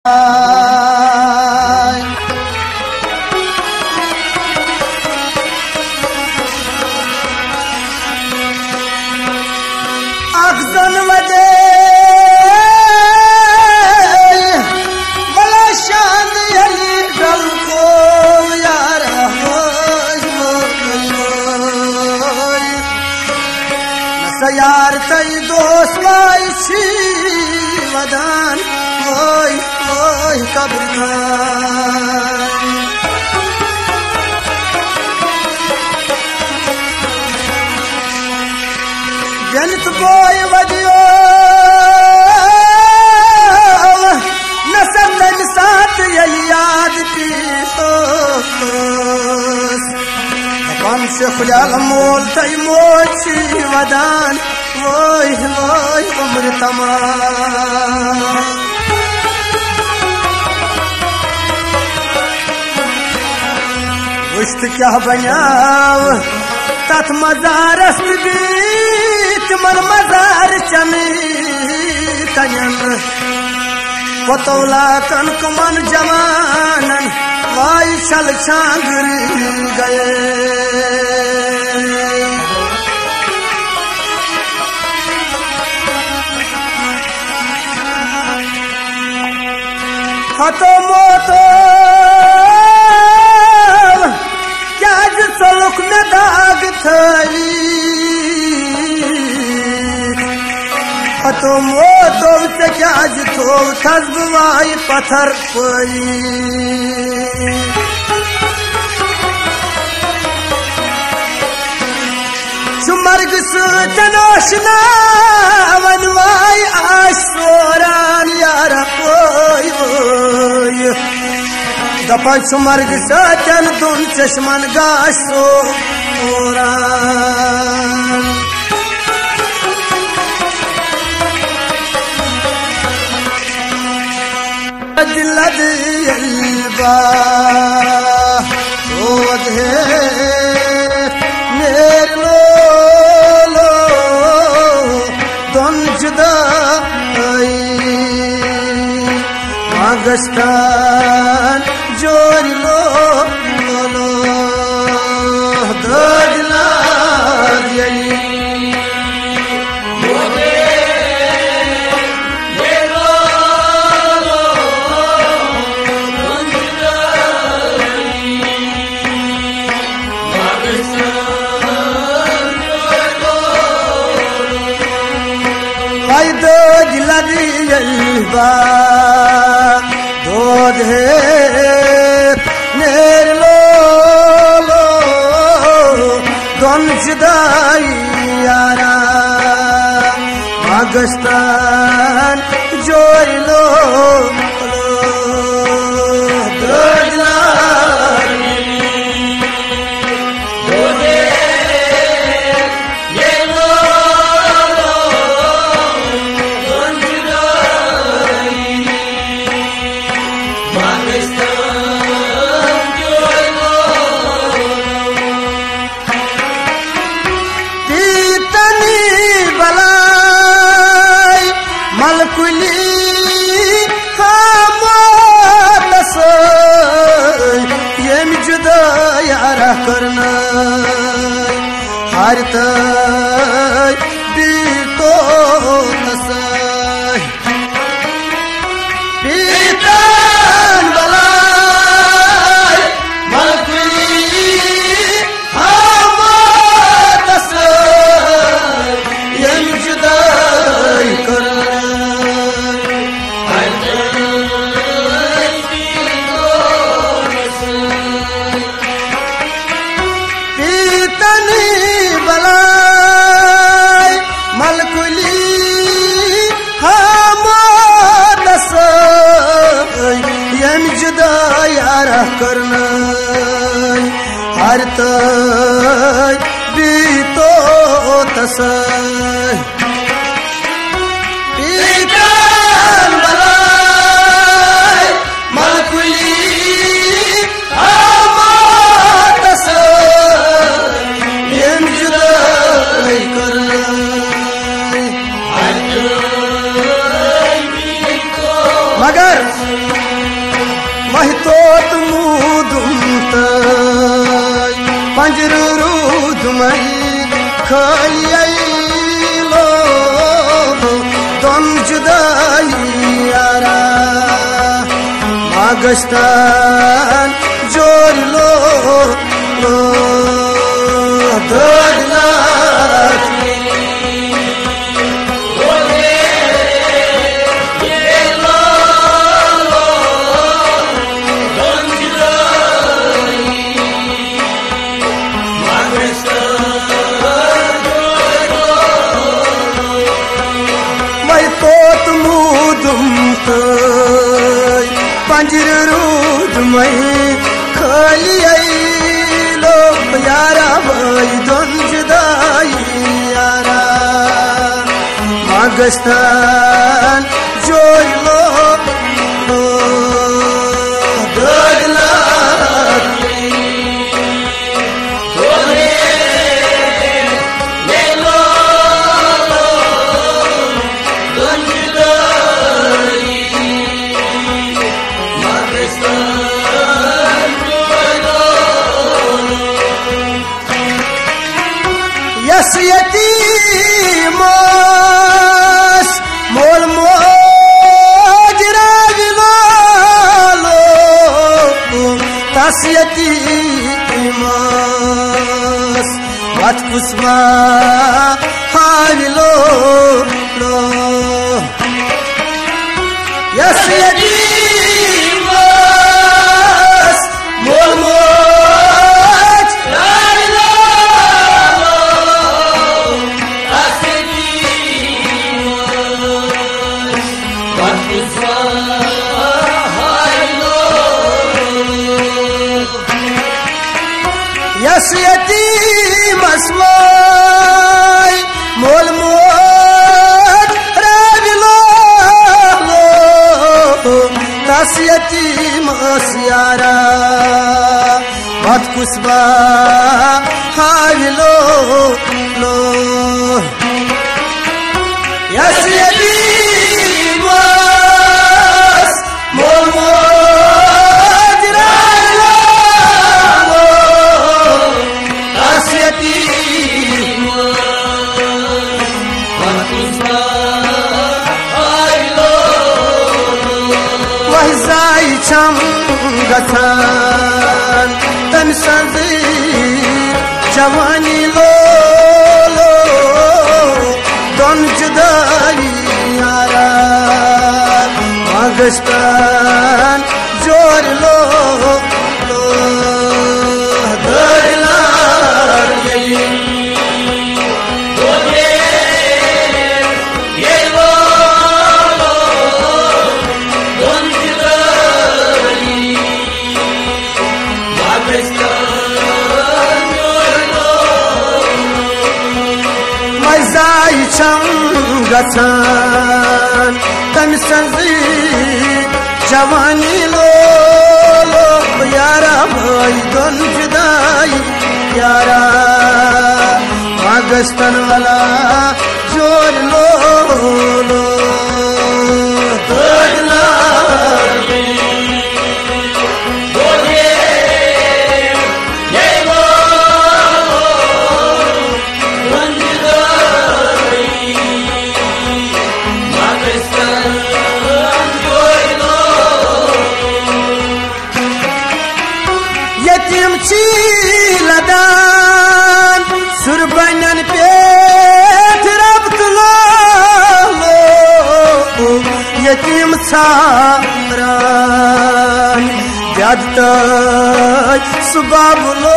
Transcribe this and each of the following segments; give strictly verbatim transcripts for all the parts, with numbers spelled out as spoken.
अखजन वजे बला शान अली गल को यार यार तई दोस्त वाई छी वदान ओय ओय कब्रदान जनित बोय वदियो नसर तन साथ यली याद की कौन से खुलाल मोल तई मोची वदान ओय ओय उम्र तमाम वुश्त क्या बन्याव तथ मजारस बीत मन मजार चमी कयन पतौला कनक मन जवानन वाई छल छांगर गए हतो मोतो क्या सलुक में दाग थई हतो मोतो से क्या थो थजवाई पत्थर पई चुमर्ग सनोशना वनवाई आशोरान यार कोई दपा चुमर्ग सचन दुन चश्मन गाशो ओरान दिलद यल्बा ओधे Agastan jorilo lo dadla yai mode mero lo donjda Agastan jorilo ay dadla yai Dodhe nerlo lo don judai yara Agastan joylo lo dodla dodhe nerlo lo don judai मलकुली खामोश यम जुदा यारा करना हर तय बीतो नसय बीतन बलाय मलकुली खामोश यम जुदा करना करना हर तय बीतो तसय बीतन बलाय मलकुली तसय यम जुदाई करना मगर वह तोत मूदुम तय पंजर रूदमई खलियई लो दोन जुदाई यारा मागस्तान जोर लो लो दगला पंजर रूदमई खलियई लो यारा भाई दोन जुदाई यारा मागस्तान जोर लो लो दगला यतीमोस मोल मोज रागलो तस यतीमोस मत कुस्मा हाविलो लो यस यतीमोस मोल मोज रागलो यस यतीमस मोय मोल मोज रागलो तस यतीमस यारा मत कुस्बा हाविलो लो यस यतीमस मोल मोज रागलो तस यतीमस वह जाय छम गथान तन संजी जवानी लो लो दोन जुदाई यारा मागस्तान जोर लो लो दगला गथान तन संजी जवानी लो लो यारा भाई दोन जुदाई यारा मागस्तान वाला जोर लो लो दगला लदान सुरबनन पे रब्त लो यतीम सारान जद सुबह लो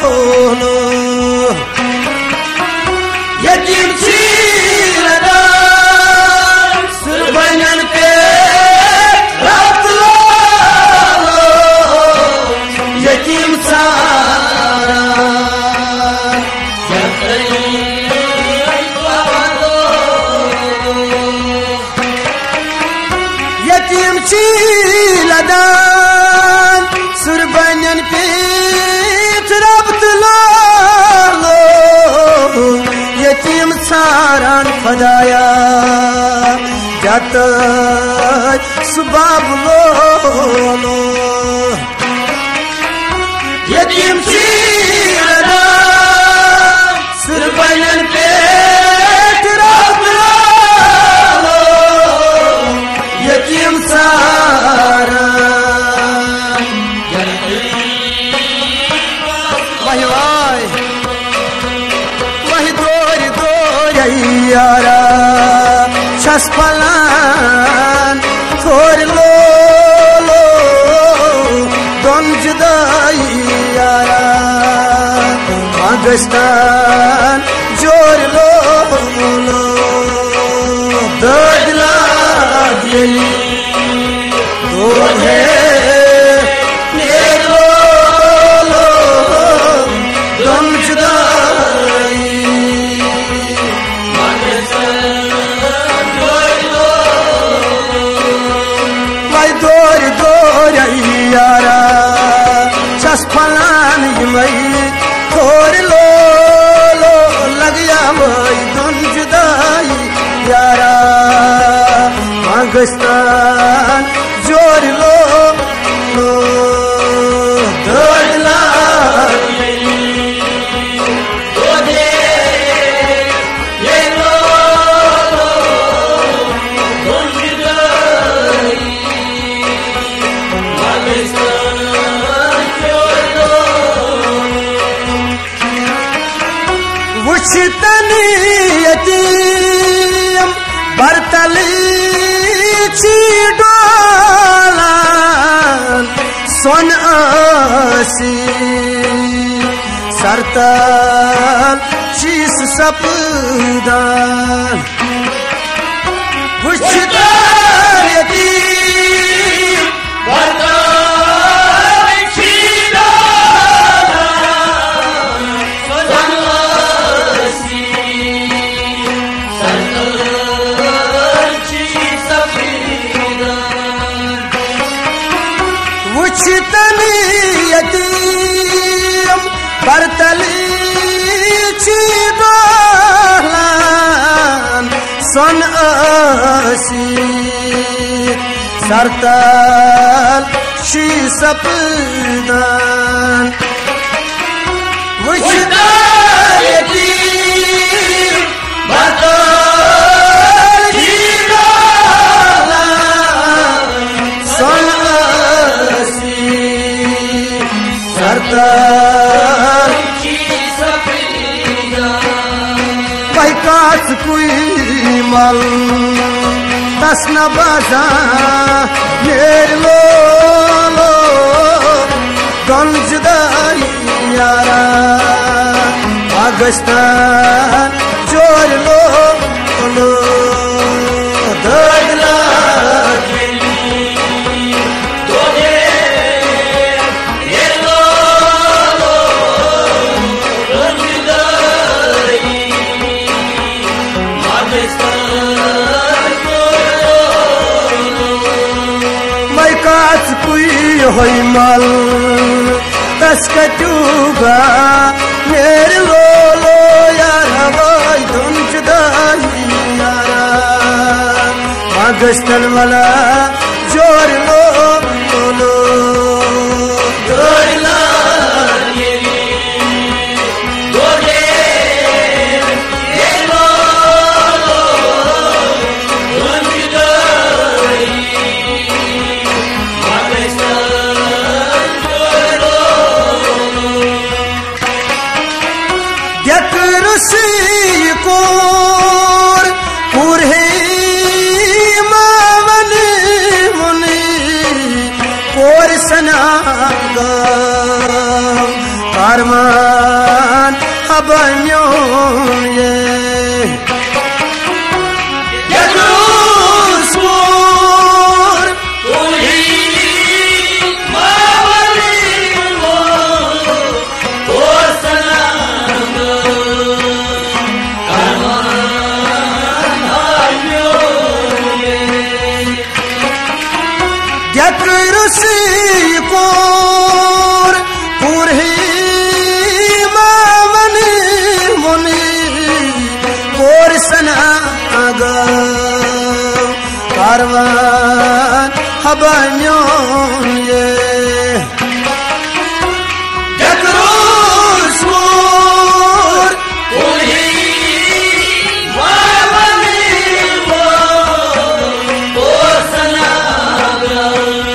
यतीम लदान सुरबनन पे रब्त लो यतीम यतीम लदान सुरबनन पीठ रब्त लो यतीम सारान खदाया जत सुबह लो Pakistan jor lo lo dadla dili to hai ne lo lo dam judai Pakistan jor lo mai dor dor yara chas phalan mai Thor lo lo lag ya mai dam judai yara Pakistan jor lo lo dadla to de ye lo lo dam judai Pakistan jor lo Wuchitani yatim bartali chidolan son asi sartal chis sapdan Wuchitani yatim bartali chidolan son asi Wuchitani yatim bartali chidolan son asi sartal shi sapdan Wuchitani yatim bartali son Sartar Vai kaat koi mal tasna baza ner lo lo ganj dai yara Pakistan jor lo lo dadla hoy mal taskatuga ner lo lo yara vai dun judai yara Pakistan wala jor lo lo dadla Kor kurhe mavani muni kor sanaga karman abanyon ye yakrus kor kurhe mavani muni kor sanaga Yakrusi kor kurhi mavani muni kor sanaga karvan habanyon ye Yakrus kor kurhi mavani muni kor sanaga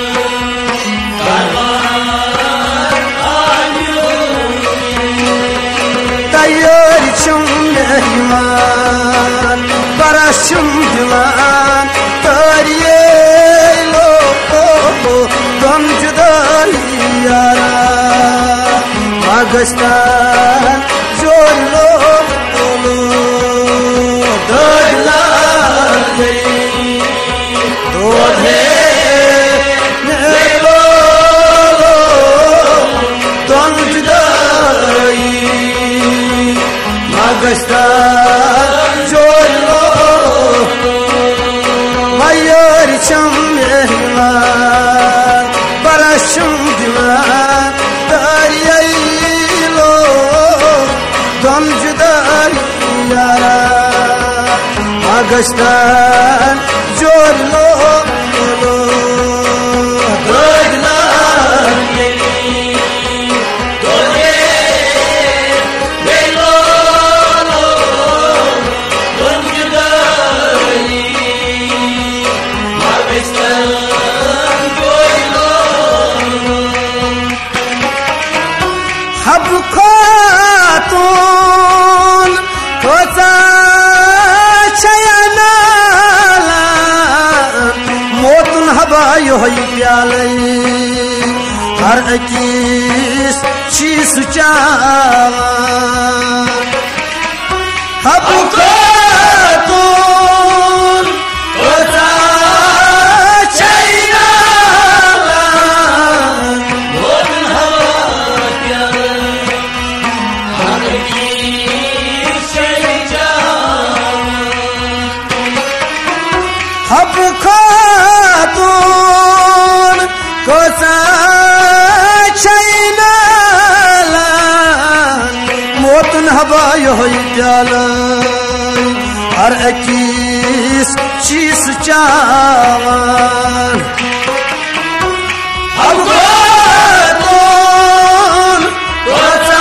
Tayyar chum mehman barashum dilan tariye lo gam judai yara Pakistan jo Magastan Jorlo हर अकीस शीस चावान हब खातून होता चैनालान मोतन हवा प्यार हर अकीस शीस चावान हब खातून होता हवा यही प्याल हर अकीस शीस चावान अब खातून होता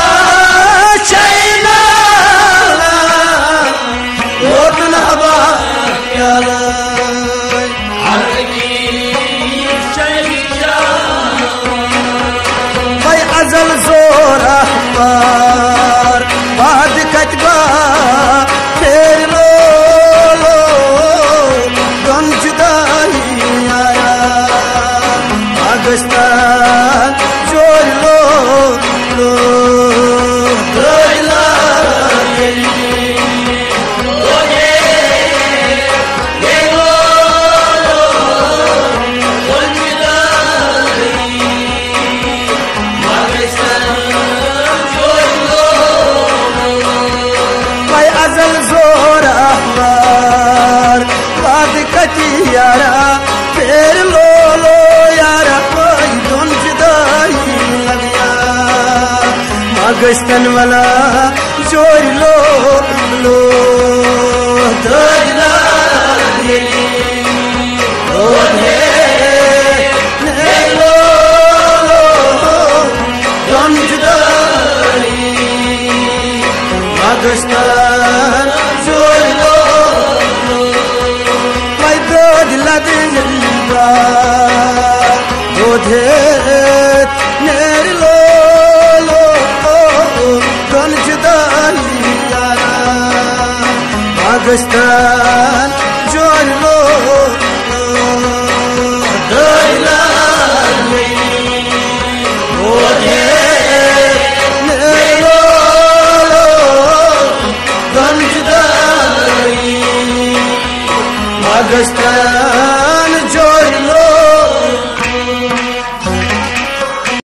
चैनालान मोतन हवा प्याल हर अकीस शीस चावान भाई अजल जोर अखबार बाद कतबा फिर लो लो गम जुदाई आया पाकिस्तान जोड़ लो लो दोला यारा फिर लो लो यारा कोई दोन जुदाई लगिया पाकिस्तान वाला जोड़ लो लो दोला लो लो दोन जुदाई पाकिस्तान जोड़ लो नेर लो लो गन जुदाई यारा पाकिस्तान जोड़ लो दोला नेर लो लो गन जुदाई पाकिस्तान